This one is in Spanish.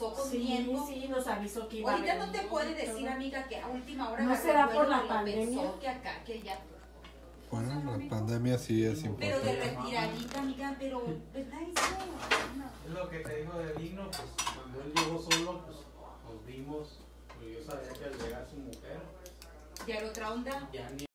avisó con Sí, tiempo. sí, nos avisó que iba a Ahorita no venir te puede y decir, todo. amiga, que a última hora ¿No agarró será el por vuelo, la que lo pandemia? pensó, que acá, que allá. Bueno, la pandemia sí es Pero de importante. retiradita, amiga, pero, ¿verdad eso? Es lo que te digo de Digno, pues cuando él llegó solo, pues nos vimos, pues yo sabía que al llegar su mujer, Ya era otra onda. ya ni